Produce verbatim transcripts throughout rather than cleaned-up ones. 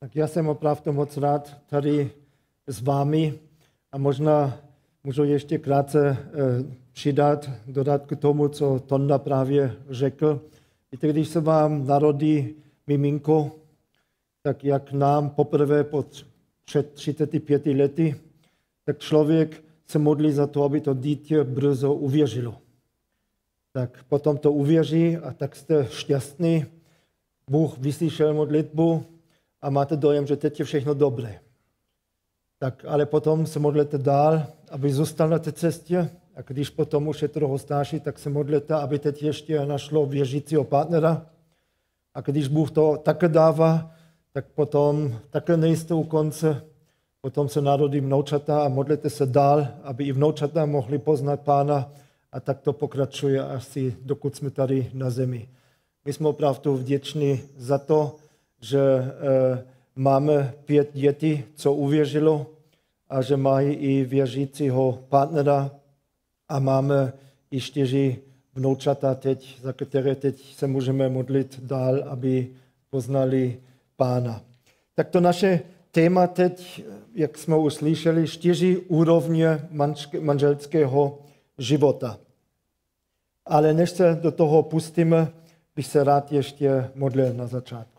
Tak já jsem opravdu moc rád tady s vámi a možná můžu ještě krátce přidat, dodat k tomu, co Tonda právě řekl. Víte, když se vám narodí miminko, tak jak nám poprvé pod před třiceti pěti lety, tak člověk se modlí za to, aby to dítě brzo uvěřilo. Tak potom to uvěří a tak jste šťastný. Bůh vyslyšel modlitbu a máte dojem, že teď je všechno dobré. Tak ale potom se modlete dál, aby zůstal na té cestě a když potom už je trochu starší, tak se modlete, aby teď ještě našlo věřícího partnera. A když Bůh to také dává, tak potom také nejste u konce, potom se narodí vnoučata a modlete se dál, aby i vnoučata mohli poznat Pána a tak to pokračuje asi dokud jsme tady na zemi. My jsme opravdu vděční za to, že e, máme pět dětí, co uvěřilo a že mají i věřícího partnera a máme i čtyři vnoučata teď, za které teď se můžeme modlit dál, aby poznali Pána. Tak to naše téma teď, jak jsme už slyšeli, čtyři úrovně manželského života. Ale než se do toho pustíme, bych se rád ještě modlil na začátku.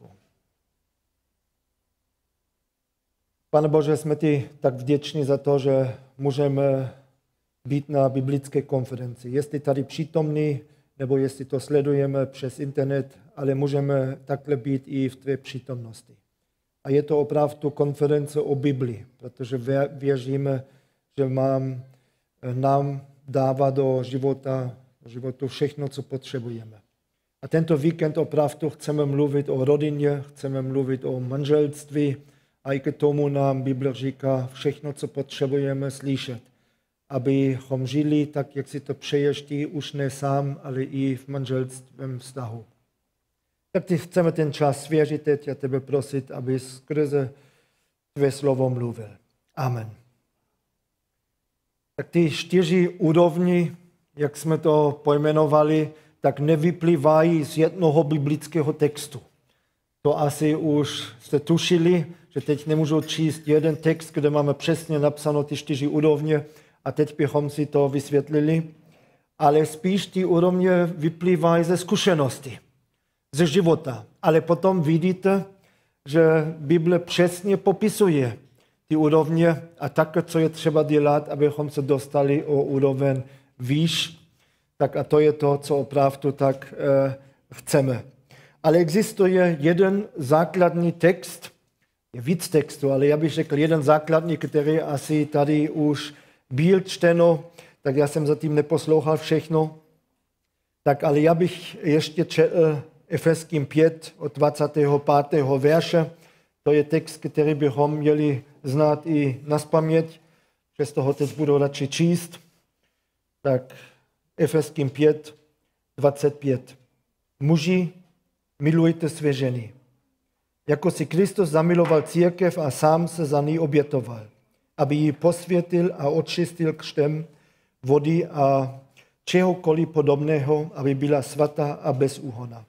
Pane Bože, jsme ti tak vděční za to, že můžeme být na biblické konferenci. Jestli tady přítomní, nebo jestli to sledujeme přes internet, ale můžeme takhle být i v tvé přítomnosti. A je to opravdu konference o Biblii, protože věříme, že mám, nám dává do života, do životu všechno, co potřebujeme. A tento víkend opravdu chceme mluvit o rodině, chceme mluvit o manželství a i k tomu nám Bible říká všechno, co potřebujeme slyšet, abychom žili tak, jak si to přeješ ty, už ne sám, ale i v manželstvém vztahu. Tak ty chceme ten čas svěřit teď a tebe prosit, aby skrze tvé slovo mluvil. Amen. Tak ty čtyři úrovni, jak jsme to pojmenovali, tak nevyplývají z jednoho biblického textu. To asi už jste tušili, že teď nemůžu číst jeden text, kde máme přesně napsáno ty čtyři úrovně a teď bychom si to vysvětlili, ale spíš ty úrovně vyplývají ze zkušenosti, ze života. Ale potom vidíte, že Bible přesně popisuje ty úrovně a také, co je třeba dělat, abychom se dostali o úroveň výš. Tak a to je to, co opravdu tak e, chceme. Ale existuje jeden základní text, je víc textů, ale já bych řekl jeden základní, který asi tady už byl čteno, tak já jsem zatím neposlouchal všechno. Tak ale já bych ještě četl Efeským pět od dvacátého pátého verše. To je text, který bychom měli znát i nazpaměť, přesto ho teď budu radši číst. Tak Efeským pět, dvacet pět. Muži, milujte své ženy, jako si Kristus zamiloval církev a sám se za ní obětoval, aby ji posvětil a očistil křtem vody a čehokoliv podobného, aby byla svatá a bez úhona.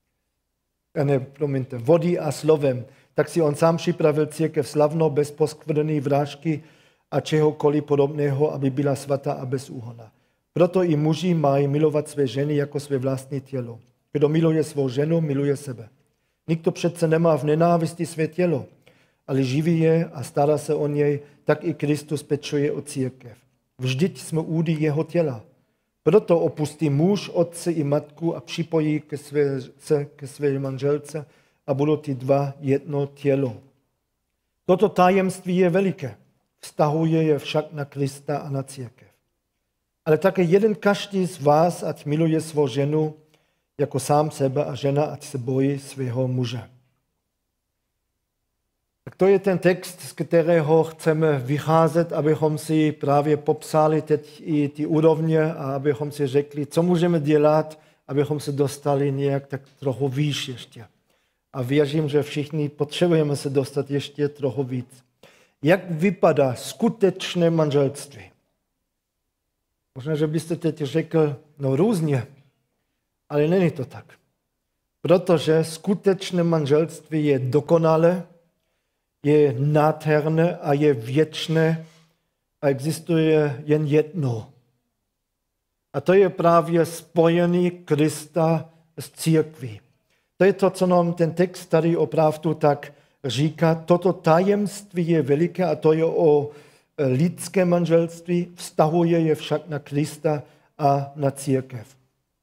Ne, promiňte, vody a slovem. Tak si on sám připravil církev slavnou, bez poskvrny, vrážky a čehokoliv podobného, aby byla svatá a bez úhona. Proto i muži mají milovat své ženy jako své vlastní tělo. Kdo miluje svou ženu, miluje sebe. Nikdo přece nemá v nenávisti své tělo, ale živí je a stará se o něj, tak i Kristus pečuje o církev. Vždyť jsme údy jeho těla. Proto opustí muž otce i matku a připojí ke své, se ke své manželce a budou ty dva jedno tělo. Toto tajemství je veliké. Vztahuje je však na Krista a na církev. Ale také jeden každý z vás, ať miluje svou ženu jako sám sebe a žena, ať se bojí svého muže. Tak to je ten text, z kterého chceme vycházet, abychom si právě popsali teď i ty úrovně a abychom si řekli, co můžeme dělat, abychom se dostali nějak tak trochu výš ještě. A věřím, že všichni potřebujeme se dostat ještě trochu víc. Jak vypadá skutečné manželství? Možná, že byste teď řekl, no různě, ale není to tak. Protože skutečné manželství je dokonalé je nádherné a je věčné a existuje jen jedno. A to je právě spojení Krista s církví. To je to, co nám ten text tady opravdu tak říká. Toto tajemství je veliké a to je o lidské manželství, vztahuje je však na Krista a na církev.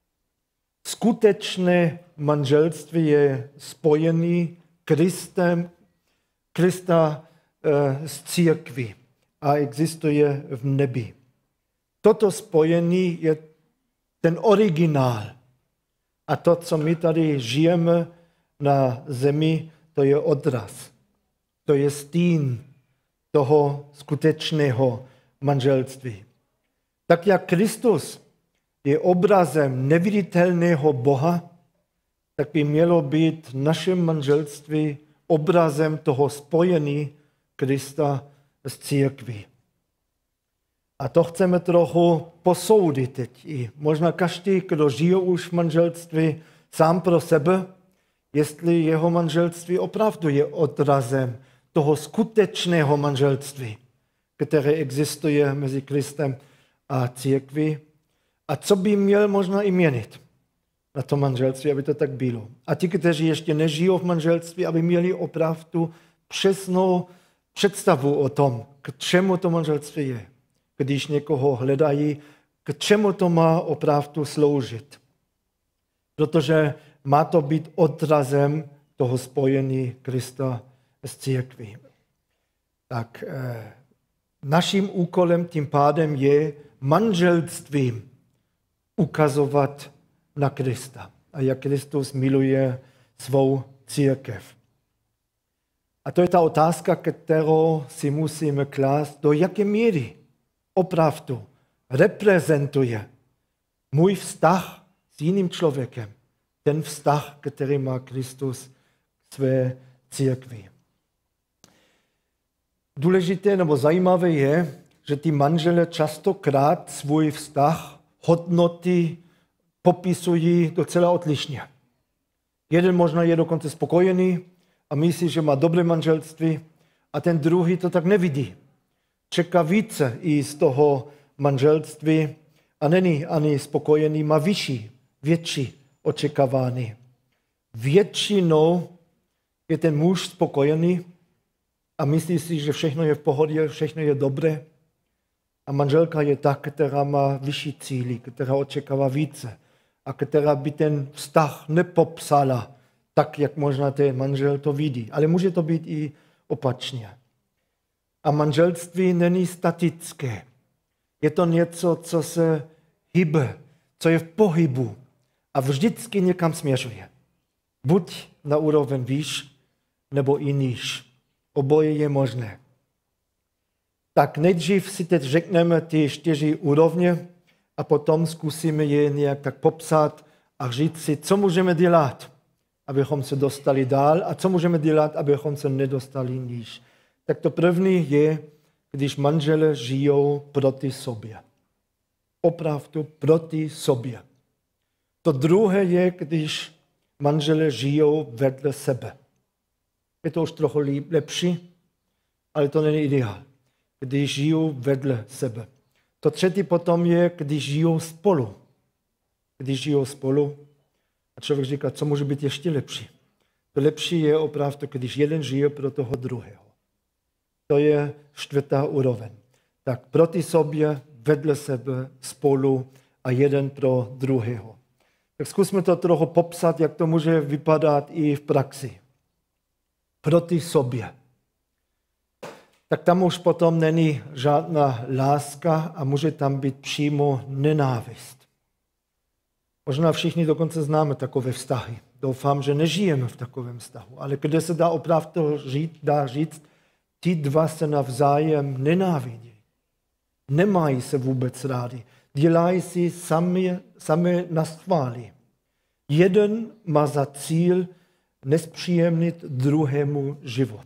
Skutečné manželství je spojený Kristem, Krista e, s církví a existuje v nebi. Toto spojení je ten originál. A to, co my tady žijeme na zemi, to je odraz. To je stín toho skutečného manželství. Tak jak Kristus je obrazem neviditelného Boha, tak by mělo být naše manželství obrazem toho spojení Krista s církví. A to chceme trochu posoudit teď. I možná každý, kdo žije už v manželství sám pro sebe, jestli jeho manželství opravdu je odrazem toho skutečného manželství, které existuje mezi Kristem a církví. A co by měl možná i měnit na to manželství, aby to tak bylo. A ti, kteří ještě nežijou v manželství, aby měli opravdu přesnou představu o tom, k čemu to manželství je. Když někoho hledají, k čemu to má opravdu sloužit. Protože má to být odrazem toho spojení Krista s církví. Tak eh, naším úkolem tím pádem je manželstvím ukazovat na Krista a jak Kristus miluje svou církev. A to je ta otázka, kterou si musíme klást, do jaké míry opravdu reprezentuje můj vztah s jiným člověkem, ten vztah, který má Kristus k své církvi. Důležité nebo zajímavé je, že ty manželé častokrát svůj vztah, hodnoty popisují docela odlišně. Jeden možná je dokonce spokojený a myslí, že má dobré manželství a ten druhý to tak nevidí. Čeká více i z toho manželství a není ani spokojený, má vyšší, větší očekávání. Většinou je ten muž spokojený a myslí si, že všechno je v pohodě, všechno je dobré. A manželka je ta, která má vyšší cíly, která očekává více a která by ten vztah nepopsala tak, jak možná ten manžel to vidí. Ale může to být i opačně. A manželství není statické. Je to něco, co se hýbe, co je v pohybu a vždycky někam směřuje. Buď na úroveň výš, nebo i níž. Oboje je možné. Tak nejdřív si teď řekneme ty čtyři úrovně a potom zkusíme je nějak tak popsat a říct si, co můžeme dělat, abychom se dostali dál a co můžeme dělat, abychom se nedostali níž. Tak to první je, když manželé žijou proti sobě. Opravdu proti sobě. To druhé je, když manželé žijou vedle sebe. Je to už trochu lepší, ale to není ideál. Když žijou vedle sebe. To třetí potom je, když žijou spolu. Když žijou spolu a člověk říká, co může být ještě lepší. To lepší je opravdu, když jeden žije pro toho druhého. To je čtvrtá úroveň. Tak proti sobě, vedle sebe, spolu a jeden pro druhého. Tak zkusme to trochu popsat, jak to může vypadat i v praxi. Proti sobě. Tak tam už potom není žádná láska a může tam být přímo nenávist. Možná všichni dokonce známe takové vztahy. Doufám, že nežijeme v takovém vztahu, ale kde se dá opravdu říct, dá říct, ti dva se navzájem nenávidí. Nemají se vůbec rádi. Dělají si sami, sami naschvály. Jeden má za cíl nespříjemnit druhému život.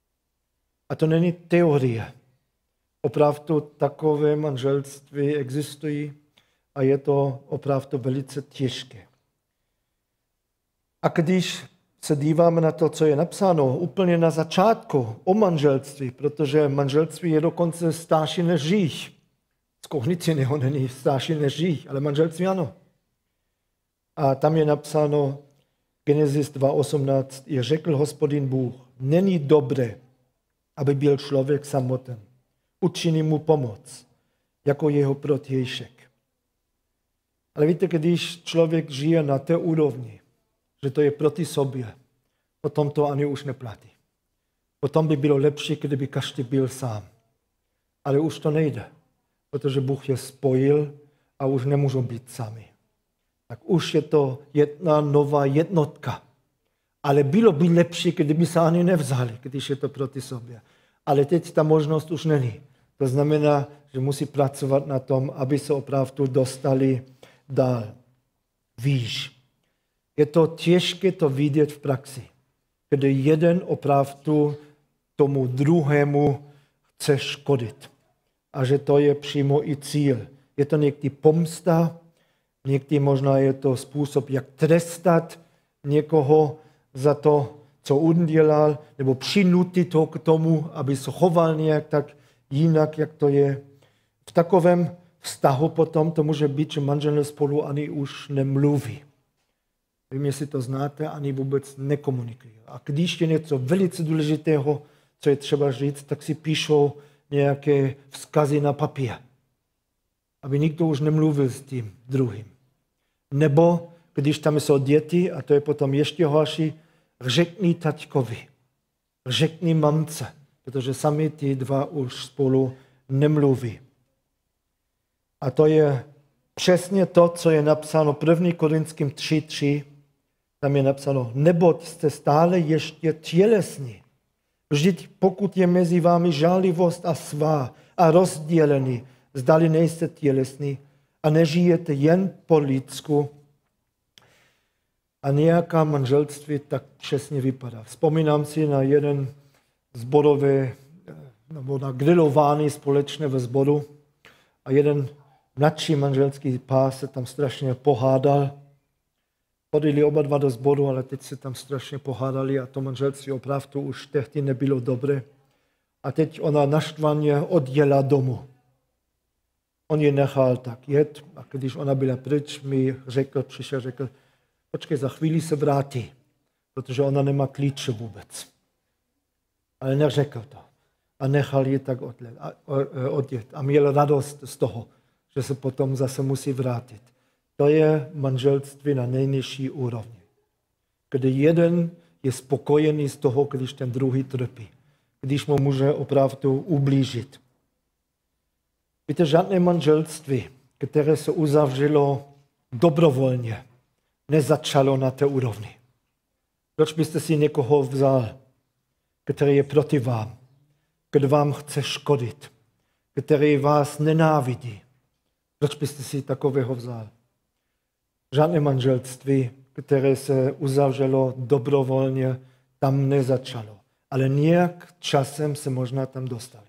A to není teorie. Opravdu takové manželství existují a je to opravdu velice těžké. A když se díváme na to, co je napsáno úplně na začátku o manželství, protože manželství je dokonce starší než hřích. Skoro nic jiného není starší než hřích, ale manželství ano. A tam je napsáno Genesis dva osmnáct, je řekl Hospodin Bůh, není dobré, aby byl člověk samoten. Učiní mu pomoc, jako jeho protějšek. Ale víte, když člověk žije na té úrovni, že to je proti sobě, potom to ani už neplatí. Potom by bylo lepší, kdyby každý byl sám. Ale už to nejde, protože Bůh je spojil a už nemůžou být sami. Tak už je to jedna nová jednotka. Ale bylo by lepší, kdyby se ani nevzali, když je to proti sobě. Ale teď ta možnost už není. To znamená, že musí pracovat na tom, aby se opravdu dostali dál. Víš, je to těžké to vidět v praxi, kdy jeden opravdu tomu druhému chce škodit. A že to je přímo i cíl. Je to někdy pomsta, někdy možná je to způsob, jak trestat někoho za to, co udělal, nebo přinutit ho k tomu, aby se choval nějak tak jinak, jak to je. V takovém vztahu potom to může být, že manželé spolu ani už nemluví. Vím, jestli to znáte, ani vůbec nekomunikují. A když je něco velice důležitého, co je třeba říct, tak si píšou nějaké vzkazy na papír, aby nikdo už nemluvil s tím druhým. Nebo když tam jsou děti, a to je potom ještě horší, řekni taťkovi, řekni mamce, protože sami ty dva už spolu nemluví. A to je přesně to, co je napsáno první Korinským tři tři. Tam je napsáno, neboť jste stále ještě tělesní. Vždyť pokud je mezi vámi žálivost a svá a rozdělení, zdali nejste tělesní a nežijete jen po lidsku. A nějaká manželství tak přesně vypadá. Vzpomínám si na jeden zborový, nebo na grilování společné ve sboru a jeden mladší manželský pár se tam strašně pohádal. Chodili oba dva do sboru, ale teď se tam strašně pohádali a to manželství opravdu už tehdy nebylo dobré. A teď ona naštvaně odjela domů. On ji nechal tak jet a když ona byla pryč, mi řekl, přišel, řekl, počkej, za chvíli se vrátí, protože ona nemá klíče vůbec. Ale neřekl to. A nechal ji tak odjet. A měl radost z toho, že se potom zase musí vrátit. To je manželství na nejnižší úrovni. Kdy jeden je spokojený z toho, když ten druhý trpí. Když mu může opravdu ublížit. Víte, žádné manželství, které se uzavřelo dobrovolně, nezačalo na té úrovni. Proč byste si někoho vzal, který je proti vám, kdo vám chce škodit, který vás nenávidí? Proč byste si takového vzal? Žádné manželství, které se uzavřelo dobrovolně, tam nezačalo. Ale nějak časem se možná tam dostali.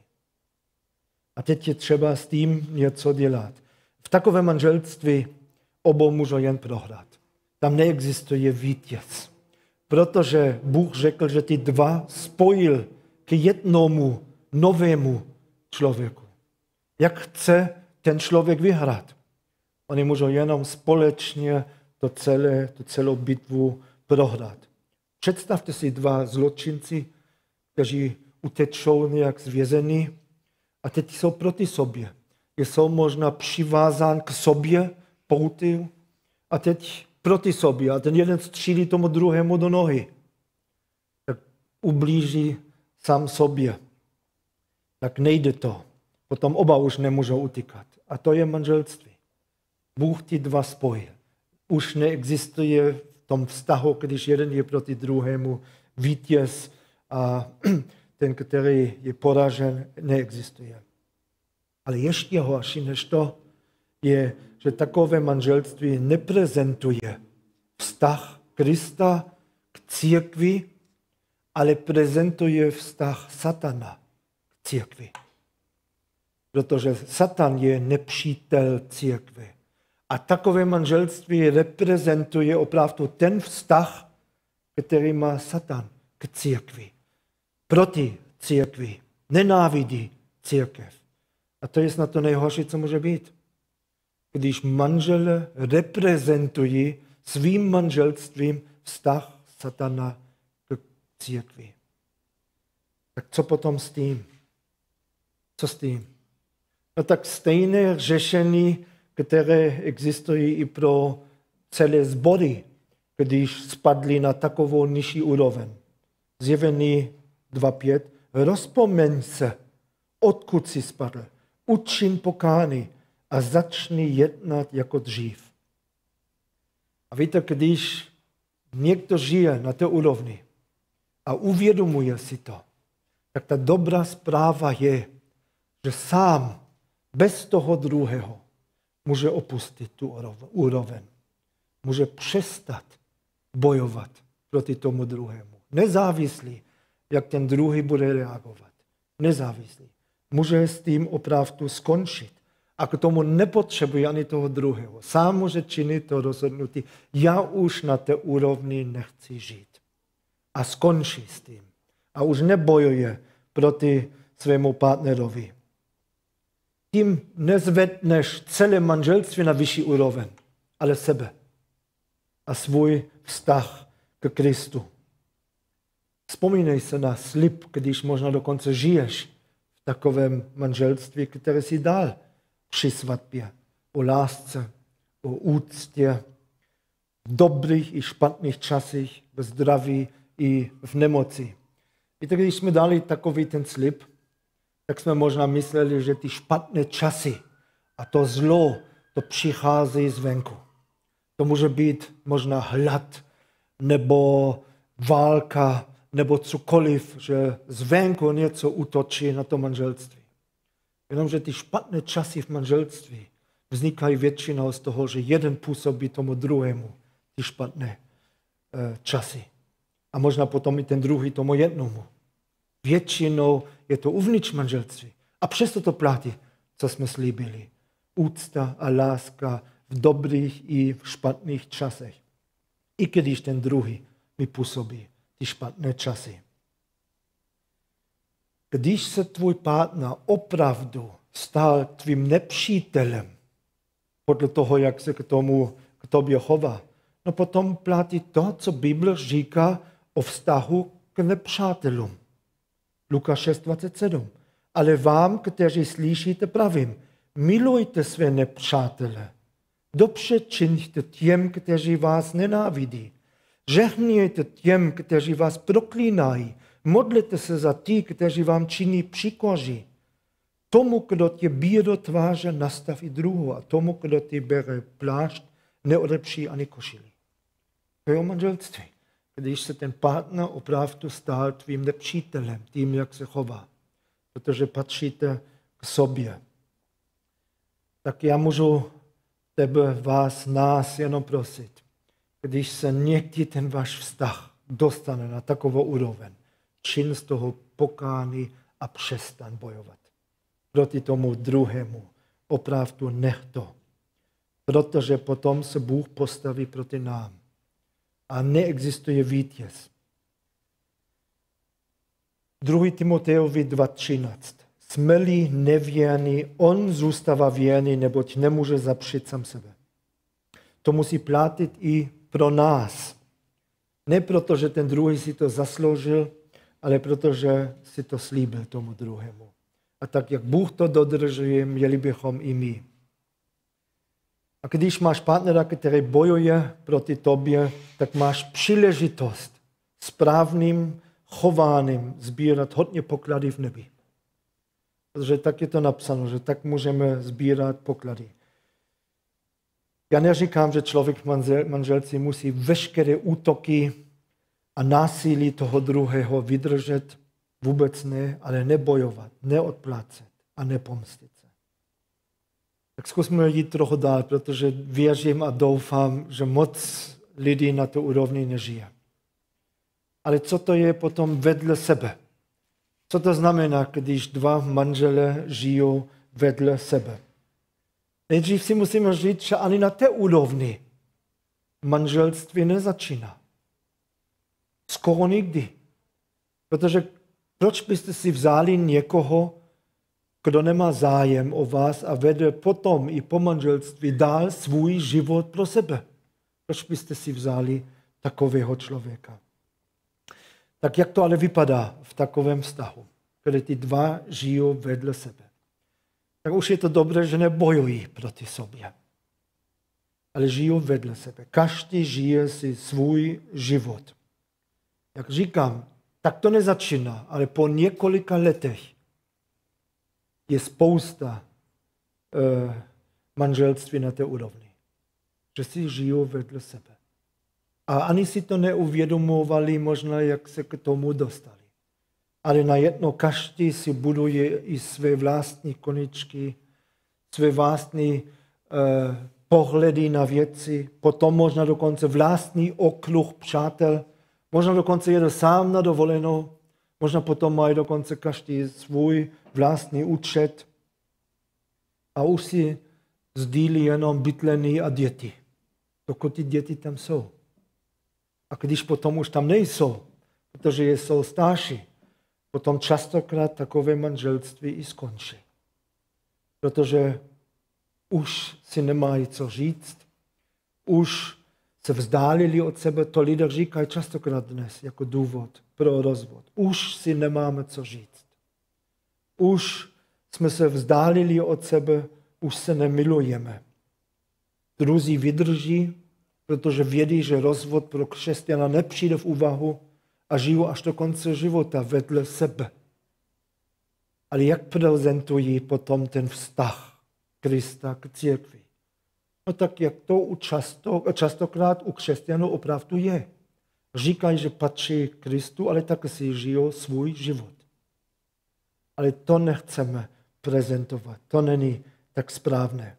A teď je třeba s tím něco dělat. V takovém manželství obou můžou jen prohrát. Tam neexistuje vítěz. Protože Bůh řekl, že ty dva spojil k jednomu novému člověku. Jak chce ten člověk vyhrát? Oni můžou jenom společně to celé, tu celou bitvu prohrát. Představte si dva zločinci, kteří utečou nějak z vězení a teď jsou proti sobě. Jsou možná přivázán k sobě pouty a teď proti sobě. A ten jeden střílí tomu druhému do nohy. Tak ublíží sám sobě. Tak nejde to. Potom oba už nemůžou utíkat. A to je manželství. Bůh ty dva spojil. Už neexistuje v tom vztahu, když jeden je proti druhému vítěz a ten, který je poražen, neexistuje. Ale ještě horší než to je, že takové manželství neprezentuje vztah Krista k církvi, ale prezentuje vztah Satana k církvi. Protože Satan je nepřítel církve. A takové manželství reprezentuje opravdu ten vztah, který má Satan k církvi. Proti církvi. Nenávidí církev. A to je snad to nejhorší, co může být. Když manželé reprezentují svým manželstvím vztah Satana k církvi. Tak co potom s tím? Co s tím? No tak stejné řešení, které existují i pro celé sbory, když spadli na takovou nižší úroveň. Zjevení dva pět. Rozpomeň se, odkud jsi spadl. Učin pokání a začni jednat jako dřív. A víte, když někdo žije na té úrovni a uvědomuje si to, tak ta dobrá zpráva je, že sám bez toho druhého může opustit tu úroveň. Může přestat bojovat proti tomu druhému. Nezávislý, jak ten druhý bude reagovat. Nezávislý. Může s tím opravdu skončit. A k tomu nepotřebuje ani toho druhého. Sám může činit to rozhodnutí. Já už na té úrovni nechci žít. A skončí s tím. A už nebojuje proti svému partnerovi. Tím nezvedneš celé manželství na vyšší úroveň, ale sebe a svůj vztah k Kristu. Vzpomínej se na slib, když možná dokonce žiješ v takovém manželství, které si dal při svatbě. O lásce, o úctě, v dobrých i špatných časech, ve zdraví i v nemoci. Víte, když jsme dali takový ten slib, tak jsme možná mysleli, že ty špatné časy a to zlo, to přichází zvenku. To může být možná hlad, nebo válka, nebo cokoliv, že zvenku něco útočí na to manželství. Jenomže ty špatné časy v manželství vznikají většinou z toho, že jeden působí tomu druhému ty špatné e, časy. A možná potom i ten druhý tomu jednomu. Většinou je to uvnitř manželství. A přesto to platí, co jsme slíbili. Úcta a láska v dobrých i v špatných časech. I když ten druhý mi působí ty špatné časy. Když se tvůj partner opravdu stal tvým nepřítelem, podle toho, jak se k tomu k tobě chová, no potom platí to, co Bible říká o vztahu k nepřátelům. Lukáš šest dvacet sedm. Ale vám, kteří slyšíte, pravím, milujte své nepřátele. Dobře čiňte těm, kteří vás nenávidí. Žehnějte těm, kteří vás proklínají. Modlete se za ty, kteří vám činí příkoří. Tomu, kdo tě bije do tváře, nastav i druhou. A tomu, kdo ti bere plášť, neodepří ani košili. To je o manželství. Když se ten partner opravdu stal tvým nepřítelem, tím, jak se chová. Protože patříte k sobě. Tak já můžu tebe, vás, nás jenom prosit. Když se někdy ten váš vztah dostane na takovou úroveň, čin z toho pokání a přestaň bojovat. Proti tomu druhému. Opravdu nech to. Protože potom se Bůh postaví proti nám. A neexistuje vítěz. druhý Timotejovi dva třináct. Jsme-li nevěrný, on zůstává věrný, neboť nemůže zapřít sám sebe. To musí platit i pro nás. Ne proto, že ten druhý si to zasloužil, ale protože si to slíbil tomu druhému. A tak, jak Bůh to dodržuje, měli bychom i my. A když máš partnera, který bojuje proti tobě, tak máš příležitost správným chováním sbírat hodně poklady v nebi. Protože tak je to napsáno, že tak můžeme sbírat poklady. Já neříkám, že člověk v manželství musí veškeré útoky a násilí toho druhého vydržet. Vůbec ne, ale nebojovat, neodplácet a nepomstit se. Tak zkusme jít trochu dál, protože věřím a doufám, že moc lidí na to úrovni nežije. Ale co to je potom vedle sebe? Co to znamená, když dva manželé žijou vedle sebe? Nejdřív si musíme říct, že ani na té úrovni manželství nezačíná. Skoro nikdy. Protože proč byste si vzali někoho, kdo nemá zájem o vás a vede potom i po manželství dál svůj život pro sebe? Proč byste si vzali takového člověka? Tak jak to ale vypadá v takovém vztahu, kde ty dva žijou vedle sebe? Tak už je to dobré, že nebojují proti sobě, ale žijou vedle sebe. Každý žije si svůj život. Jak říkám, tak to nezačíná, ale po několika letech je spousta uh, manželství na té úrovni, že si žijou vedle sebe. A ani si to neuvědomovali možná, jak se k tomu dostali. Ale najednou každý si buduje i své vlastní koničky, své vlastní uh, pohledy na věci, potom možná dokonce vlastní okruh přátel, možná dokonce jede sám na dovolenou, možná potom mají dokonce každý svůj vlastní účet a už si sdílí jenom bydlení a děti, dokud ty děti tam jsou. A když potom už tam nejsou, protože jsou starší, potom častokrát takové manželství i skončí. Protože už si nemají co říct, už se vzdálili od sebe, to lidé říkají častokrát dnes jako důvod pro rozvod. Už si nemáme co říct. Už jsme se vzdálili od sebe, už se nemilujeme. Druzí vydrží, protože vědí, že rozvod pro křesťana nepřijde v úvahu a žijou až do konce života vedle sebe. Ale jak prezentují potom ten vztah Krista k církvi? No tak jak to u často, častokrát u křesťanů opravdu je. Říkají, že patří Kristu, ale také si žijou svůj život. Ale to nechceme prezentovat. To není tak správné.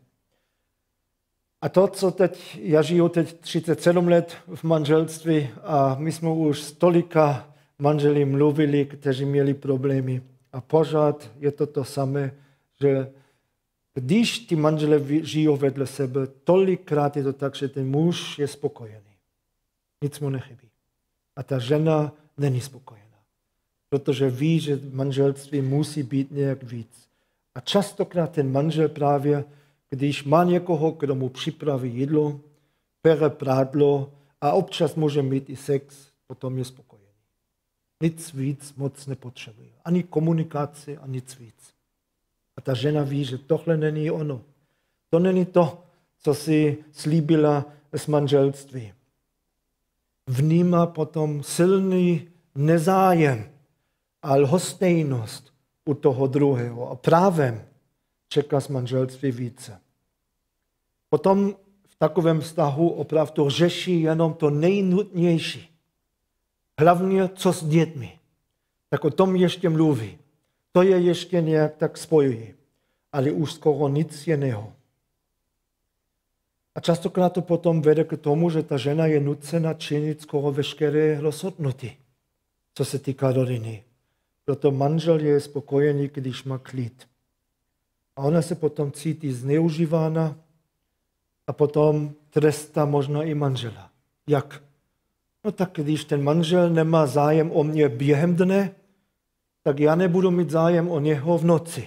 A to, co teď, já žiju teď třicet sedm let v manželství a my jsme už s tolika manželí mluvili, kteří měli problémy. A pořád je to to samé, že když ty manželé žijou vedle sebe, tolikrát je to tak, že ten muž je spokojený. Nic mu nechybí. A ta žena není spokojená. Protože ví, že manželství musí být nějak víc. A častokrát ten manžel právě, když má někoho, kdo mu připraví jídlo, pere prádlo a občas může mít i sex, potom je spokojený. Nic víc moc nepotřebuje. Ani komunikaci a nic víc. A ta žena ví, že tohle není ono. To není to, co si slíbila z manželství. Vnímá potom silný nezájem a lhostejnost u toho druhého. A právem čeká z manželství více. Potom v takovém vztahu opravdu řeší jenom to nejnutnější. Hlavně co s dětmi. Tak o tom ještě mluví. To je ještě nějak tak spojují. Ale už skoro nic jiného. A častokrát to potom vede k tomu, že ta žena je nucena činit skoro veškeré rozhodnutí, co se týká rodiny. Proto manžel je spokojený, když má klid. A ona se potom cítí zneužívána a potom trestá možná i manžela. Jak? No tak když ten manžel nemá zájem o mě během dne, tak já nebudu mít zájem o něho v noci.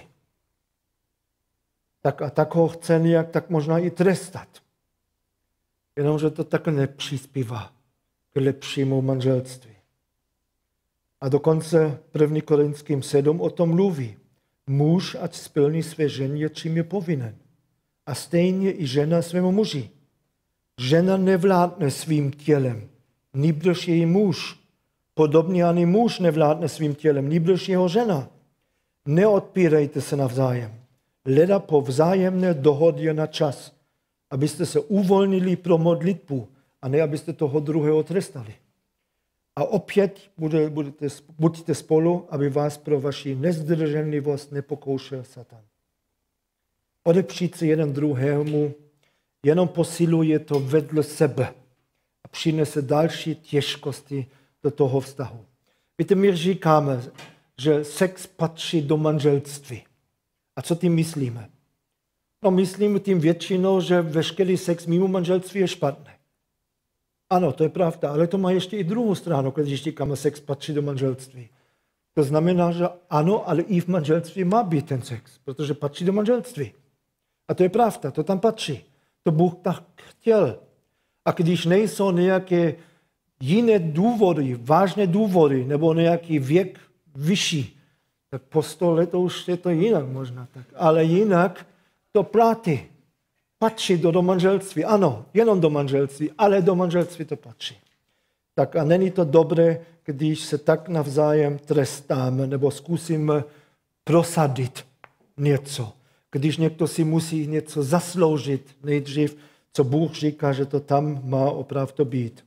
Tak a tak ho chce nějak tak možná i trestat. Jenomže to tak nepřispívá k lepšímu manželství. A dokonce první Korinským sedm o tom mluví. Muž, ať splní své ženě, čím je povinen. A stejně i žena svému muži. Žena nevládne svým tělem, nýbrž její muž. Podobně ani muž nevládne svým tělem, nýbrž jeho žena. Neodpírejte se navzájem. Leda po vzájemné dohodě na čas, abyste se uvolnili pro modlitbu a ne abyste toho druhého trestali. A opět budete, buďte spolu, aby vás pro vaši nezdrženlivost nepokoušel Satan. Odepřít se jeden druhému jenom posiluje to vedle sebe a přinese další těžkosti do toho vztahu. Víte, my říkáme, že sex patří do manželství. A co tím myslíme? No myslíme tím většinou, že veškerý sex mimo manželství je špatný. Ano, to je pravda, ale to má ještě i druhou stranu, když říkáme, sex patří do manželství. To znamená, že ano, ale i v manželství má být ten sex, protože patří do manželství. A to je pravda, to tam patří. To Bůh tak chtěl. A když nejsou nějaké jiné důvody, vážné důvody, nebo nějaký věk vyšší, tak po sto let už je to jinak možná. Tak. Ale jinak to platí. Patří do, do manželství. Ano, jenom do manželství, ale do manželství to patří. Tak a není to dobré, když se tak navzájem trestáme nebo zkusíme prosadit něco. Když někdo si musí něco zasloužit nejdřív, co Bůh říká, že to tam má opravdu být.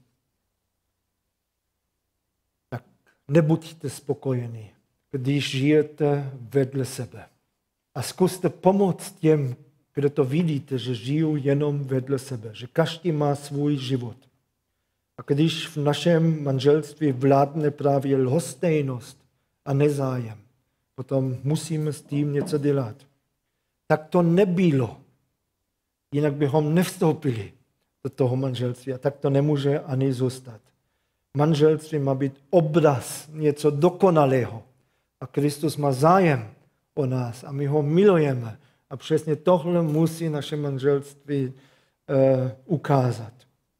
Tak nebuďte spokojení, když žijete vedle sebe. A zkuste pomoct těm, kde to vidíte, že žijou jenom vedle sebe, že každý má svůj život. A když v našem manželství vládne právě lhostejnost a nezájem, potom musíme s tím něco dělat. Tak to nebylo. Jinak bychom nevstoupili do toho manželství a tak to nemůže ani zůstat. Manželství má být obraz něco dokonalého. A Kristus má zájem o nás a my ho milujeme. A přesně tohle musí naše manželství uh, ukázat.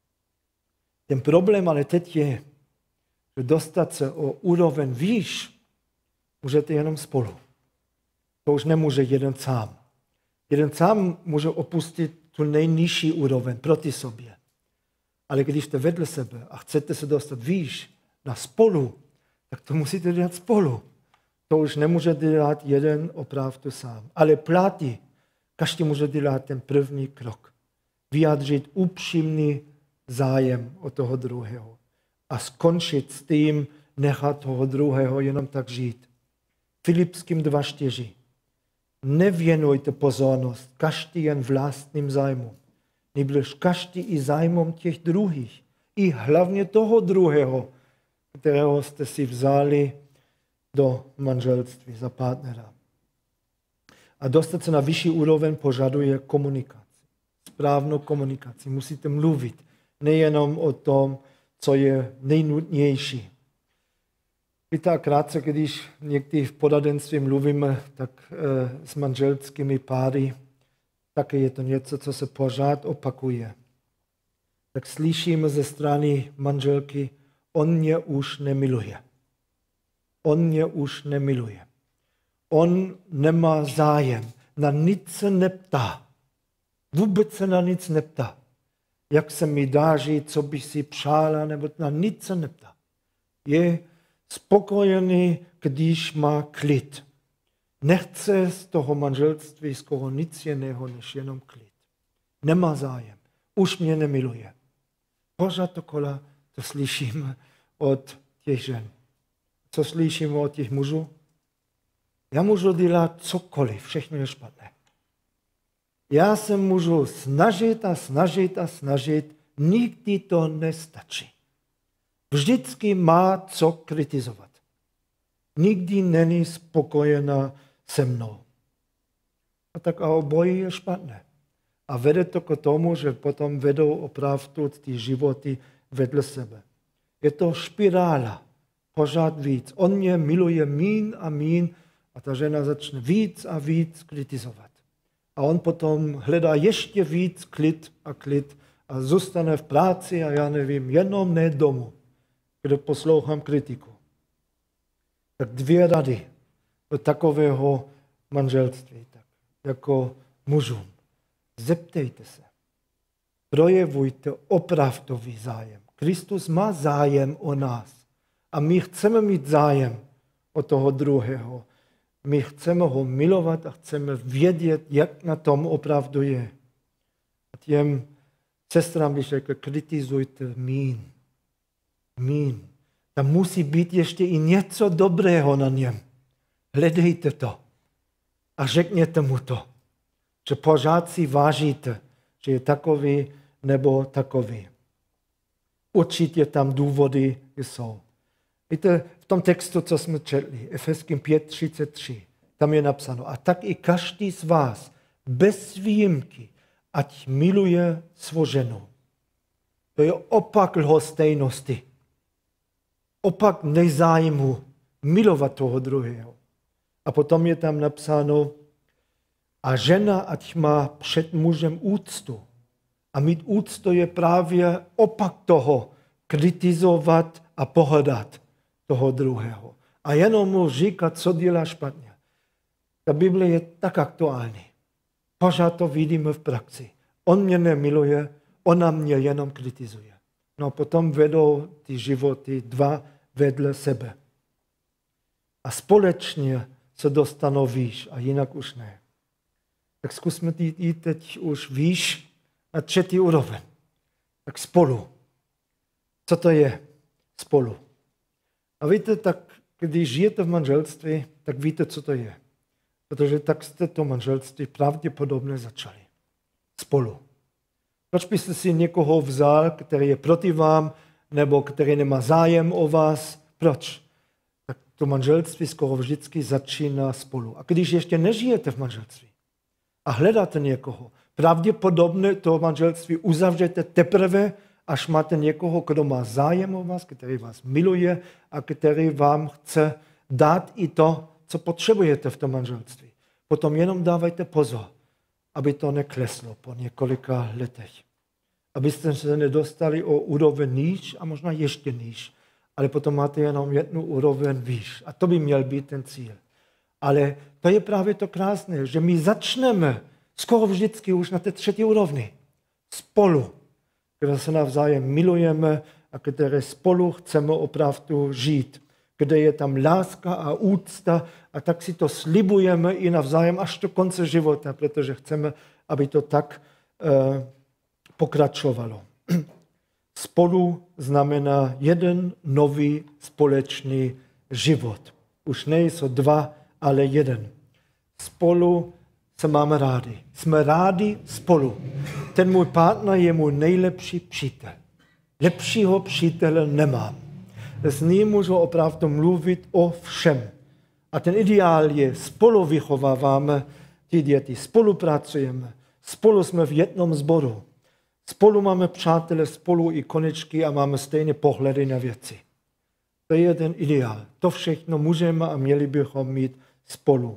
Ten problém ale teď je, že dostat se o úroveň výš můžete jenom spolu. To už nemůže jeden sám. Jeden sám může opustit tu nejnižší úroveň proti sobě. Ale když jste vedle sebe a chcete se dostat výš na spolu, tak to musíte dělat spolu. To už nemůže dělat jeden opravdu sám. Ale platí, každý může dělat ten první krok. Vyjádřit upřímný zájem o toho druhého. A skončit s tím, nechat toho druhého jenom tak žít. Filipským dva čtyři. Nevěnujte pozornost každý jen vlastním zájmu. Nýbrž každý i zájmom těch druhých. I hlavně toho druhého, kterého jste si vzali do manželství za partnera. A dostat se na vyšší úroveň požaduje komunikaci. Správnou komunikaci. Musíte mluvit. Nejenom o tom, co je nejnutnější. Víte, krátce, když někdy v poradenství mluvíme tak e, s manželskými páry, také je to něco, co se pořád opakuje. Tak slyšíme ze strany manželky, on mě už nemiluje. On mě už nemiluje. On nemá zájem, na nic se neptá. Vůbec se na nic neptá. Jak se mi dáří, co by si přála, nebo na nic se neptá. Je spokojený, když má klid. Nechce z toho manželství skoro nic jiného, než jenom klid. Nemá zájem. Už mě nemiluje. Pořád dokola to slyšíme od těch žen. Co slyšíme od těch mužů? Já můžu dělat cokoliv, všechno je špatné. Já se můžu snažit a snažit a snažit, nikdy to nestačí. Vždycky má co kritizovat. Nikdy není spokojená se mnou. A tak a obojí je špatné. A vede to k tomu, že potom vedou opravdu ty životy vedle sebe. Je to špirála. Pořád víc. On mě miluje mín a mín a ta žena začne víc a víc kritizovat. A on potom hledá ještě víc klid a klid a zůstane v práci a já nevím, jenom ne domů, kde poslouchám kritiku. Tak dvě rady do takového manželství, tak jako mužům. Zeptejte se. Projevujte opravdový zájem. Kristus má zájem o nás. A my chceme mít zájem o toho druhého. My chceme ho milovat a chceme vědět, jak na tom opravdu je. A těm sestrám bych řekl, kritizujte mín. Mín. Tam musí být ještě i něco dobrého na něm. Hledejte to a řekněte mu to, že pořád si vážíte, že je takový nebo takový. Určitě tam důvody jsou. Víte, v tom textu, co jsme četli, Efeským pět třicet tři, tam je napsáno, a tak i každý z vás, bez výjimky, ať miluje svou ženu. To je opak lhostejnosti. Opak nezájmu milovat toho druhého. A potom je tam napsáno, a žena ať má před mužem úctu. A mít úctu je právě opak toho, kritizovat a pohrdat toho druhého. A jenom mu říkat, co dělá špatně. Ta Bible je tak aktuální. Pořád to vidíme v praxi. On mě nemiluje, ona mě jenom kritizuje. No potom vedou ty životy dva vedle sebe. A společně se dostanou výš a jinak už ne. Tak zkusme jít teď už výš na třetí úroveň. Tak spolu. Co to je spolu? A víte, tak když žijete v manželství, tak víte, co to je. Protože tak jste to manželství pravděpodobně začali. Spolu. Proč byste si někoho vzal, který je proti vám, nebo který nemá zájem o vás? Proč? Tak to manželství skoro vždycky začíná spolu. A když ještě nežijete v manželství a hledáte někoho, pravděpodobně to manželství uzavřete teprve, až máte někoho, kdo má zájem o vás, který vás miluje a který vám chce dát i to, co potřebujete v tom manželství. Potom jenom dávajte pozor, aby to nekleslo po několika letech. Abyste se nedostali o úroveň níž a možná ještě níž, ale potom máte jenom jednu úroveň výš. A to by měl být ten cíl. Ale to je právě to krásné, že my začneme skoro vždycky už na té třetí úrovni. Spolu, kde se navzájem milujeme a které spolu chceme opravdu žít. Kde je tam láska a úcta a tak si to slibujeme i navzájem až do konce života, protože chceme, aby to tak uh, pokračovalo. Spolu znamená jeden nový společný život. Už nejsou dva, ale jeden. Spolu se máme rádi. Jsme rádi spolu. Ten můj partner je můj nejlepší přítel. Lepšího přítele nemám. S ním můžu opravdu mluvit o všem. A ten ideál je, spolu vychováváme ty děti, spolupracujeme, spolu jsme v jednom sboru, spolu máme přátele, spolu i konečky a máme stejné pohledy na věci. To je ten ideál. To všechno můžeme a měli bychom mít spolu.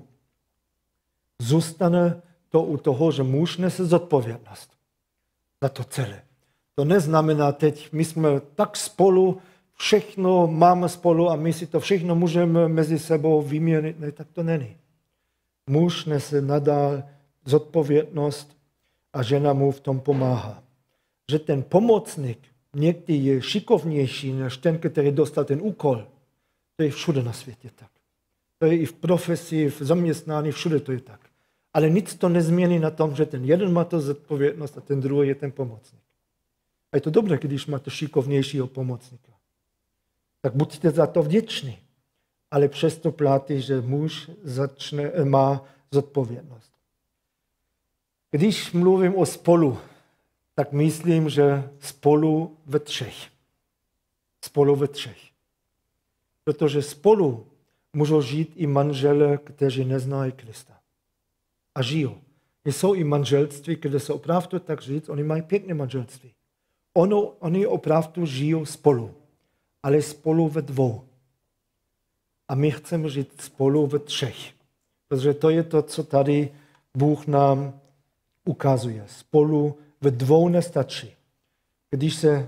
Zůstane to u toho, že muž nese zodpovědnost za to celé. To neznamená teď, my jsme tak spolu, všechno máme spolu a my si to všechno můžeme mezi sebou vyměnit. Ne, tak to není. Muž nese nadál zodpovědnost a žena mu v tom pomáhá. Že ten pomocník někdy je šikovnější než ten, který dostal ten úkol. To je všude na světě tak. To je i v profesi, v zaměstnání, všude to je tak. Ale nic to nezmění na tom, že ten jeden má to zodpovědnost a ten druhý je ten pomocník. A je to dobré, když máte šikovnějšího pomocníka. Tak buďte za to vděční. Ale přesto platí, že muž začne, má zodpovědnost. Když mluvím o spolu, tak myslím, že spolu ve třech. Spolu ve třech. Protože spolu můžou žít i manželé, kteří neznají Krista. A žijou. Jsou i manželství, kde se opravdu tak říct, oni mají pěkné manželství. Ono, oni opravdu žijou spolu, ale spolu ve dvou. A my chceme žít spolu ve třech. Protože to je to, co tady Bůh nám ukazuje. Spolu ve dvou nestačí. Když se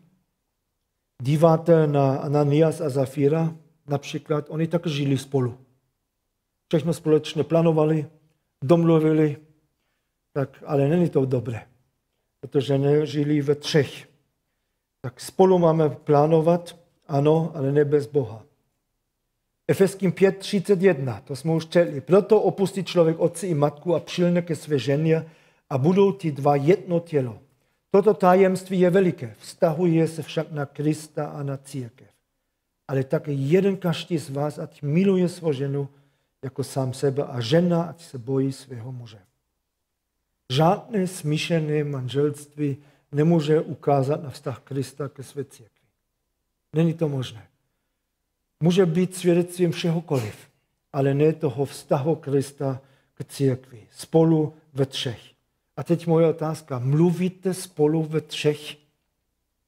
díváte na Ananias a Zafira, například, oni tak žili spolu. Všechno společně plánovali, domluvili, tak, ale není to dobré, protože nežili ve třech. Tak spolu máme plánovat, ano, ale ne bez Boha. Efeským pět třicet jedna, to jsme už četli. Proto opustí člověk otce i matku a přilne ke své ženě a budou ti dva jedno tělo. Toto tajemství je veliké, vztahuje se však na Krista a na církev. Ale také jeden každý z vás, ať miluje svou ženu jako sám sebe a žena, ať se bojí svého muže. Žádné smíšené manželství nemůže ukázat na vztah Krista ke své církvi. Není to možné. Může být svědectvím všehokoliv, ale ne toho vztahu Krista k církvi. Spolu ve třech. A teď moje otázka. Mluvíte spolu ve třech?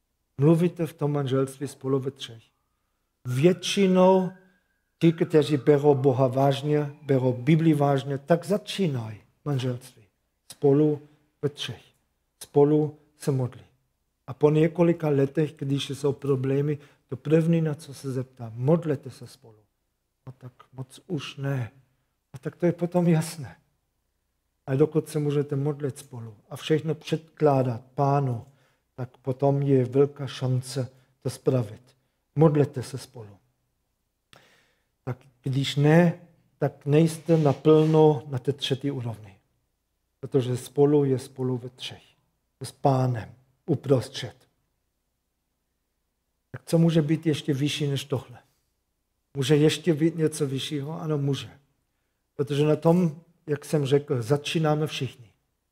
mluvíte v tom manželství spolu ve třech. Většinou ti, kteří berou Boha vážně, berou Bibli vážně, tak začínají manželství. Spolu ve třech. Spolu se modlí. A po několika letech, když jsou problémy, to první, na co se zeptá, modlete se spolu. No tak moc už ne. A tak to je potom jasné. A dokud se můžete modlit spolu a všechno předkládat Pánu, tak potom je velká šance to spravit. Modlete se spolu. Tak když ne, tak nejste naplno na té třetí úrovni. Protože spolu je spolu ve třech. S Pánem uprostřed. Tak co může být ještě vyšší než tohle? Může ještě být něco vyššího? Ano, může. Protože na tom, jak jsem řekl, začínáme všichni.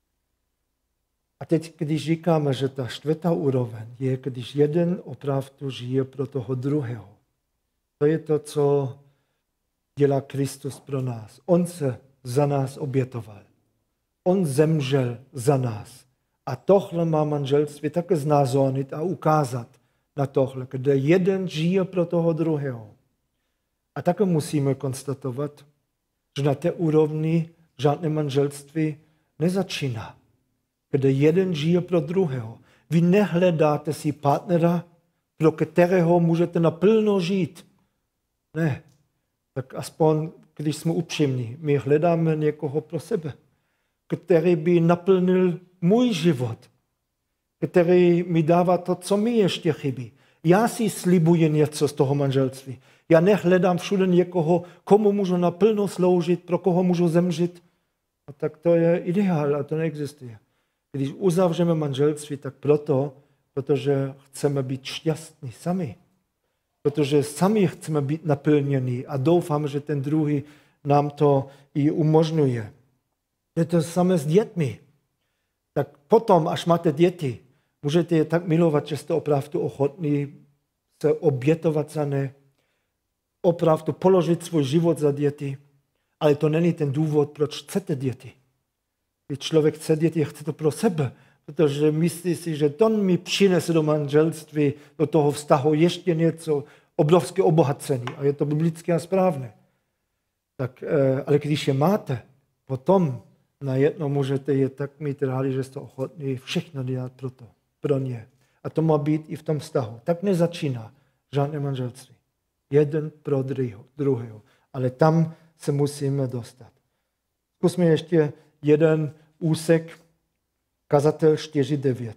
A teď, když říkáme, že ta čtvrtá úroveň je, když jeden opravdu žije pro toho druhého. To je to, co dělá Kristus pro nás. On se za nás obětoval. On zemřel za nás. A tohle má manželství také znázornit a ukázat na tohle, kde jeden žije pro toho druhého. A také musíme konstatovat, že na té úrovni žádné manželství nezačíná, kde jeden žije pro druhého. Vy nehledáte si partnera, pro kterého můžete naplno žít. Ne. Tak aspoň, když jsme upřímní, my hledáme někoho pro sebe, který by naplnil můj život, který mi dává to, co mi ještě chybí. Já si slibuji něco z toho manželství. Já nehledám všude někoho, komu můžu naplno sloužit, pro koho můžu zemřít. A tak to je ideál a to neexistuje. Když uzavřeme manželství, tak proto, protože chceme být šťastní sami. Protože sami chceme být naplnění a doufám, že ten druhý nám to i umožňuje. Je to samé s dětmi. Tak potom, až máte děti, můžete je tak milovat, že jste opravdu ochotní se obětovat za ně, opravdu položit svůj život za děti, ale to není ten důvod, proč chcete děti. Když člověk chce děti, chce to pro sebe, protože myslí si, že to mi přinese do manželství, do toho vztahu ještě něco, obrovské obohacení. A je to biblické a správné. Tak, ale když je máte, potom najednou můžete je tak mít rádi, že jste ochotní všechno dělat pro to, pro ně. A to má být i v tom vztahu. Tak nezačíná žádné manželství. Jeden pro druhého. Ale tam se musíme dostat. Zkusme ještě jeden úsek, Kazatel čtyři devět.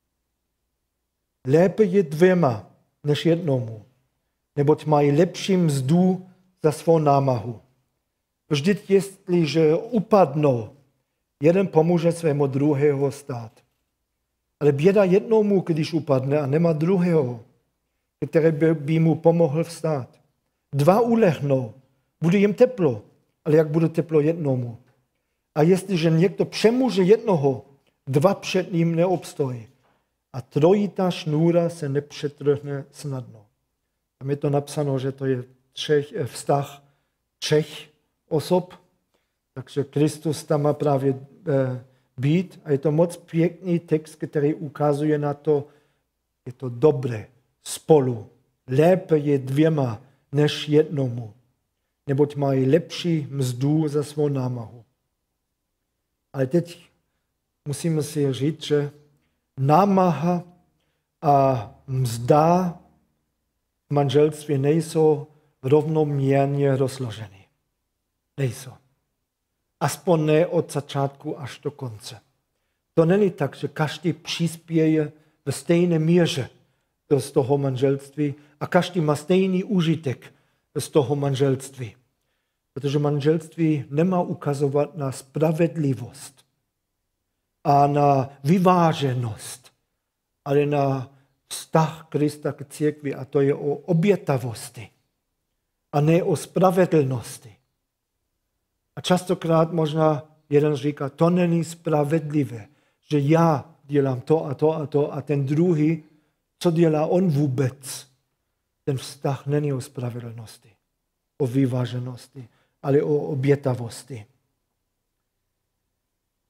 Lépe je dvěma, než jednomu, neboť mají lepší mzdu za svou námahu. Vždyť jestliže upadnou, jeden pomůže svému druhého stát. Ale běda jednomu, když upadne a nemá druhého, který by, by mu pomohl vstát. Dva ulehnou, bude jim teplo, ale jak bude teplo jednomu? A jestliže někdo přemůže jednoho, dva před ním neobstojí. A trojitá šnůra se nepřetrhne snadno. Tam je to napsáno, že to je třech, vztah třech osob, takže Kristus tam má právě být. A je to moc pěkný text, který ukazuje na to, je to dobré spolu. Lépe je dvěma, než jednomu. Neboť mají lepší mzdu za svou námahu. Ale teď musíme si říct, že námaha a mzda v manželství nejsou rovnoměrně rozloženy. Nejsou. Aspoň ne od začátku až do konce. To není tak, že každý přispěje ve stejné míře z toho manželství a každý má stejný užitek z toho manželství. Protože manželství nemá ukazovat na spravedlivost a na vyváženost, ale na vztah Krista k církvi, a to je o obětavosti a ne o spravedlnosti. A častokrát možná jeden říká, to není spravedlivé, že já dělám to a to a to a ten druhý, co dělá on vůbec. Ten vztah není o spravedlnosti, o vyváženosti, ale o obětavosti.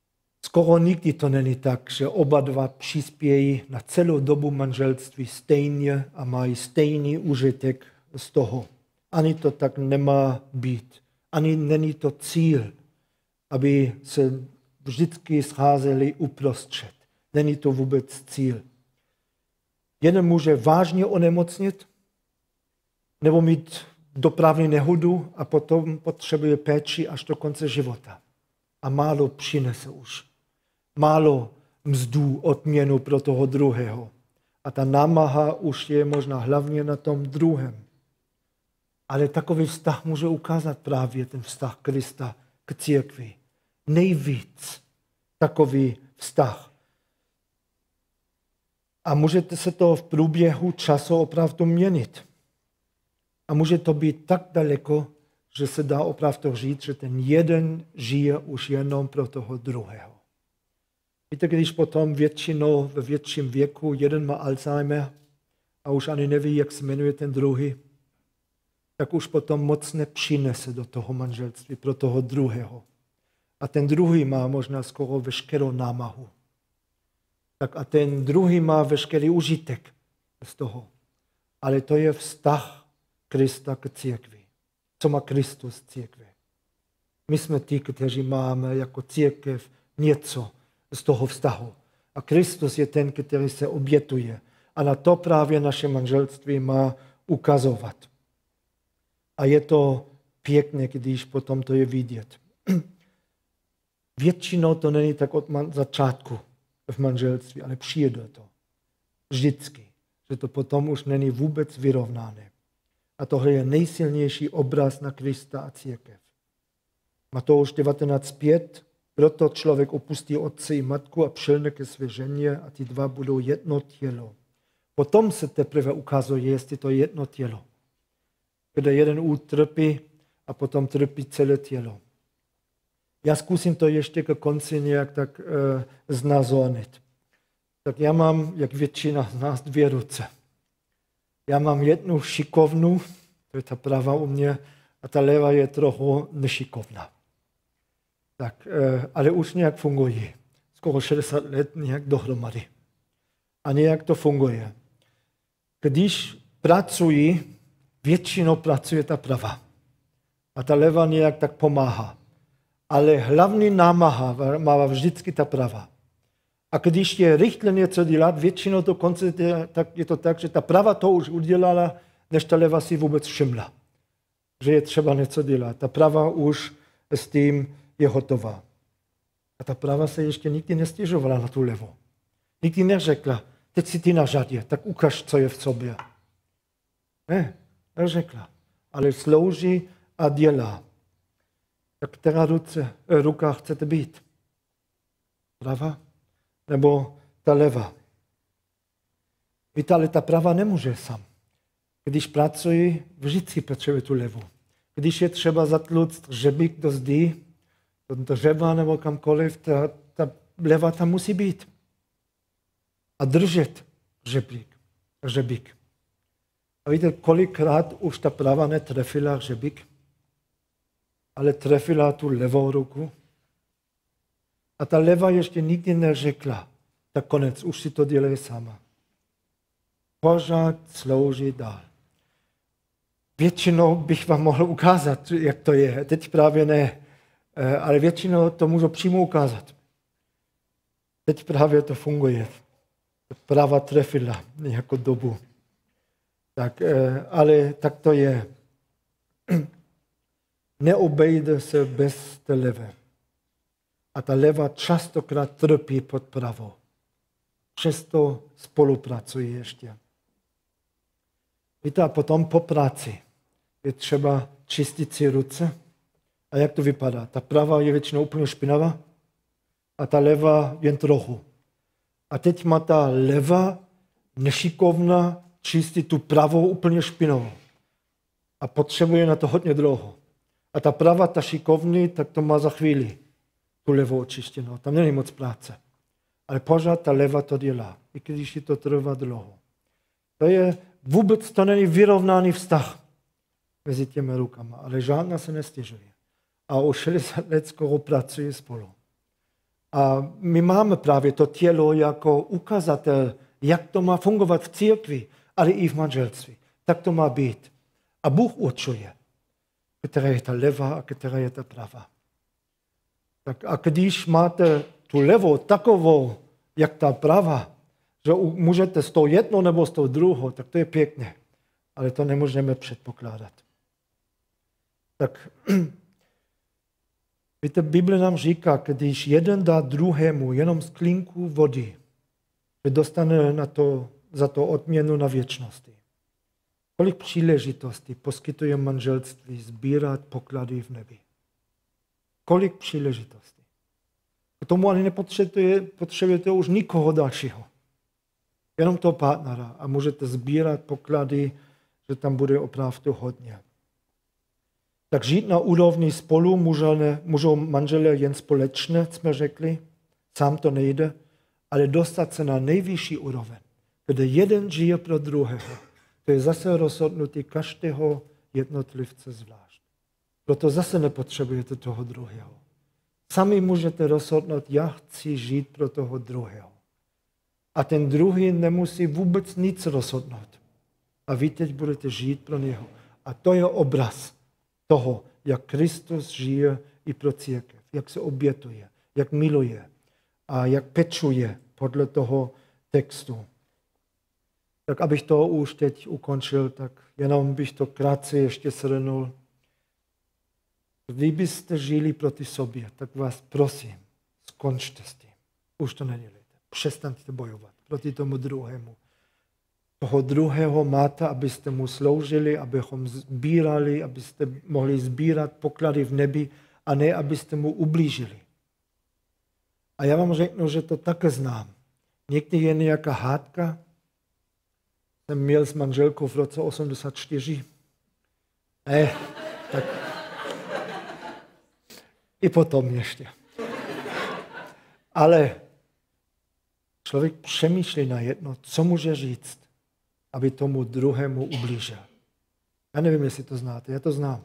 skoro nikdy to není tak, že oba dva přispějí na celou dobu manželství stejně a mají stejný užitek z toho. Ani to tak nemá být. Ani není to cíl, aby se vždycky scházeli uprostřed. Není to vůbec cíl. Jeden může vážně onemocnit nebo mít dopravní nehodu a potom potřebuje péči až do konce života. A málo přinese už. Málo mzdů, odměnu pro toho druhého. A ta námaha už je možná hlavně na tom druhém. Ale takový vztah může ukázat právě ten vztah Krista k církvi. Nejvíc takový vztah. A můžete se to v průběhu času opravdu měnit. A může to být tak daleko, že se dá opravdu říct, že ten jeden žije už jenom pro toho druhého. Víte, když potom většinou ve větším věku jeden má Alzheimer a už ani neví, jak se jmenuje ten druhý, tak už potom moc nepřinese do toho manželství pro toho druhého. A ten druhý má možná skoro veškerou námahu. Tak a ten druhý má veškerý užitek z toho. Ale to je vztah Krista k církvi. Co má Kristus církvi? My jsme ti, kteří máme jako církev něco z toho vztahu. A Kristus je ten, který se obětuje. A na to právě naše manželství má ukazovat. A je to pěkné, když potom to je vidět. Většinou to není tak od začátku v manželství, ale přijde to. Vždycky. Že to potom už není vůbec vyrovnané. A tohle je nejsilnější obraz na Krista a církev. Matouš devatenáct pět. Proto člověk opustí otce i matku a přilne ke své ženě a ty dva budou jedno tělo. Potom se teprve ukazuje, jestli to je jedno tělo. Kde jeden utrpí a potom trpí celé tělo. Já zkusím to ještě ke konci nějak tak e, znázornit. Tak já mám, jak většina z nás, dvě ruce. Já mám jednu šikovnou, to je ta pravá u mě, a ta levá je trochu nešikovná. Tak, e, ale už nějak funguje. Skoro šedesát let nějak dohromady. A nějak to funguje. Když pracuji, většinou pracuje ta pravá. A ta levá nějak tak pomáhá. Ale hlavní námaha má vždycky ta pravá. A když je rychle něco dělat, většinou to konce tak je to tak, že ta pravá to už udělala, než ta levá si vůbec všimla. Že je třeba něco dělat. Ta pravá už s tím je hotová. A ta pravá se ještě nikdy nestěžovala na tu levou. Nikdy neřekla, teď si ty na řadě, tak ukaž, co je v sobě. Ne, neřekla. Ale slouží a dělá. Tak která ruce, ruka chcete být? Pravá? Nebo ta levá? Víte, ale ta pravá nemůže sám. Když pracuji, vždycky potřebuje tu levou. Když je třeba zatluct hřebík do zdi, do dřeva nebo kamkoliv, ta, ta levá tam musí být. A držet hřebík. hřebík. A víte, kolikrát už ta pravá netrefila hřebík, ale trefila tu levou ruku. A ta levá ještě nikdy neřekla, tak konec, už si to dělej sama. Pořád slouží dál. Většinou bych vám mohl ukázat, jak to je. Teď právě ne, ale většinou to můžu přímo ukázat. Teď právě to funguje. Práva trefila nějakou dobu. Tak, ale tak to je. Neobejde se bez té levé. A ta leva častokrát trpí pod pravou. Přesto spolupracuje ještě. Víte, a potom po práci je třeba čistit si ruce. A jak to vypadá? Ta pravá je většinou úplně špinavá a ta levá jen trochu. A teď má ta levá nešikovná čistit tu pravou úplně špinavou. A potřebuje na to hodně dlouho. A ta pravá, ta šikovný, tak to má za chvíli tu levou očištěnou. Tam není moc práce. Ale pořád ta leva to dělá, i když je to trvá dlouho. To je, vůbec to není vyrovnaný vztah mezi těmi rukama, ale žádná se nestěžuje. A o šedesát let skoro pracuje spolu. A my máme právě to tělo jako ukazatel, jak to má fungovat v církvi, ale i v manželství. Tak to má být. A Bůh určuje, která je ta levá a která je ta pravá. Tak a když máte tu levou takovou, jak ta pravá, že můžete s tou jednou nebo s tou druhou, tak to je pěkné. Ale to nemůžeme předpokládat. Tak víte, Bible nám říká, když jeden dá druhému jenom sklínku vody, že dostane na to, za to odměnu na věčnosti. Kolik příležitostí poskytuje manželství sbírat poklady v nebi? Kolik příležitostí? K tomu ani nepotřebujete potřebujete už nikoho dalšího. Jenom toho partnera a můžete sbírat poklady, že tam bude opravdu hodně. Tak žít na úrovni spolu můžou, můžou manželé jen společně, jsme řekli, sám to nejde, ale dostat se na nejvyšší úroveň, kde jeden žije pro druhého. To je zase rozhodnutí každého jednotlivce zvlášť. Proto zase nepotřebujete toho druhého. Sami můžete rozhodnout, já chci žít pro toho druhého. A ten druhý nemusí vůbec nic rozhodnout. A vy teď budete žít pro něho. A to je obraz toho, jak Kristus žije i pro církev, jak se obětuje, jak miluje a jak pečuje podle toho textu. Tak abych to už teď ukončil, tak jenom bych to krátce ještě shrnul. Vy byste žili proti sobě, tak vás prosím, skončte s tím. Už to nedělejte. Přestaňte bojovat proti tomu druhému. Toho druhého máte, abyste mu sloužili, abychom sbírali, abyste mohli sbírat poklady v nebi a ne, abyste mu ublížili. A já vám řeknu, že to také znám. Někdy je nějaká hádka. Jsem měl s manželkou v roce osmdesát čtyři. Ne, tak i potom ještě. Ale člověk přemýšlí na jedno, co může říct, aby tomu druhému ublížil. Já nevím, jestli to znáte, já to znám.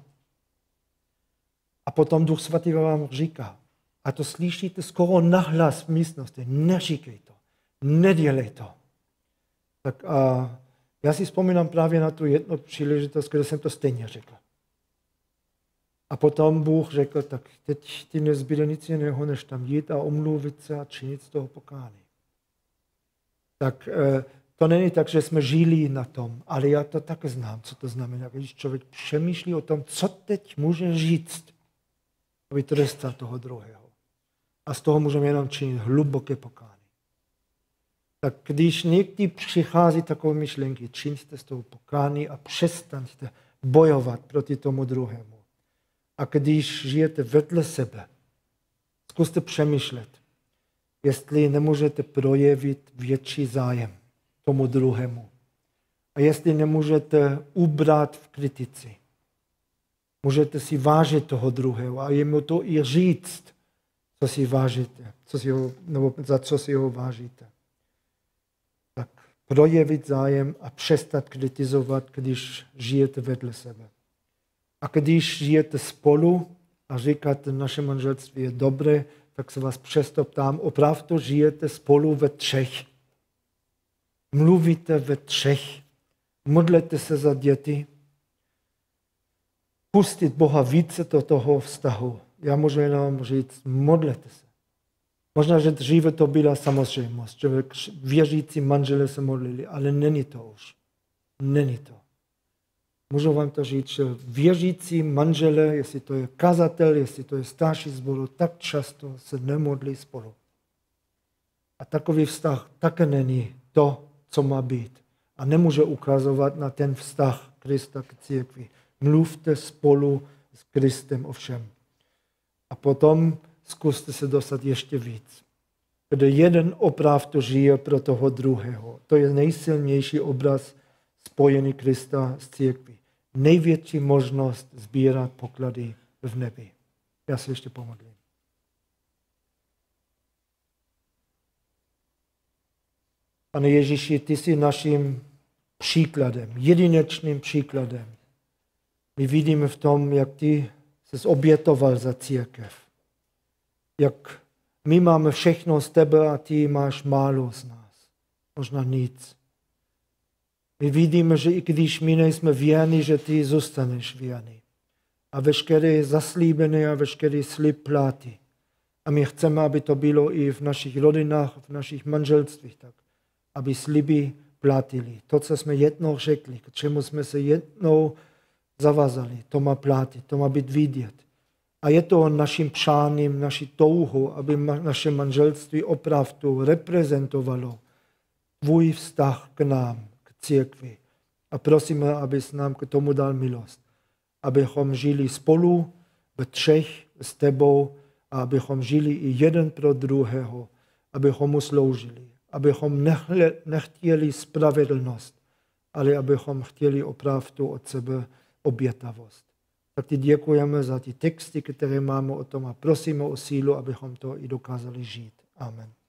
A potom Duch Svatý vám říká, a to slyšíte skoro nahlas v místnosti, neříkej to, nedělej to. Tak a já si vzpomínám právě na tu jednu příležitost, kde jsem to stejně řekl. A potom Bůh řekl, tak teď ti nezbyde nic jiného, než tam jít a omluvit se a činit z toho pokání. Tak to není tak, že jsme žili na tom, ale já to také znám, co to znamená, když člověk přemýšlí o tom, co teď může říct, aby trestal toho druhého. A z toho můžeme jenom činit hluboké pokání. Tak když někdy přichází takové myšlenky, čiňte z toho pokání a přestaňte bojovat proti tomu druhému. A když žijete vedle sebe, zkuste přemýšlet, jestli nemůžete projevit větší zájem tomu druhému. A jestli nemůžete ubrat v kritici. Můžete si vážit toho druhého a jemu to i říct, co si vážíte, co si ho, nebo za co si ho vážíte. Tak projevit zájem a přestat kritizovat, když žijete vedle sebe. A když žijete spolu a říkáte, naše manželství je dobré, tak se vás přesto ptám, opravdu žijete spolu ve třech. Mluvíte ve třech. Modlete se za děti. Pustit Boha více do toho vztahu. Já můžu jenom říct, modlete se. Možná, že dříve to byla samozřejmost, že věřící manželé se modlili, ale není to už. Není to. Můžu vám to říct, že věřící manželé, jestli to je kazatel, jestli to je starší sboru, tak často se nemodlí spolu. A takový vztah také není to, co má být. A nemůže ukazovat na ten vztah Krista k církvi. Mluvte spolu s Kristem ovšem. A potom zkuste se dostat ještě víc. Kde jeden opravdu žije pro toho druhého. To je nejsilnější obraz spojený Krista s církví. Největší možnost sbírat poklady v nebi. Já se ještě pomodlím. Pane Ježíši, ty jsi naším příkladem, jedinečným příkladem. My vidíme v tom, jak ty ses obětoval za církev. Jak My máme všechno z tebe a ty máš málo z nás. Možná nic. My vidíme, že i když my nejsme věrní, že ty zůstaneš věrný. A veškeré zaslíbené a veškerý slib platí. A my chceme, aby to bylo i v našich rodinách, v našich manželstvích, tak, aby sliby platili. To, co jsme jednou řekli, k čemu jsme se jednou zavazali, to má platit, to má být vidět. A je to naším přáním, naší touhou, aby naše manželství opravdu reprezentovalo tvůj vztah k nám, k církvi. A prosíme, abys nám k tomu dal milost. Abychom žili spolu ve třech s tebou a abychom žili i jeden pro druhého, abychom mu sloužili. Abychom nechtěli spravedlnost, ale abychom chtěli opravdu od sebe obětavost. Tak ti děkujeme za ty texty, které máme o tom a prosíme o sílu, abychom to i dokázali žít. Amen.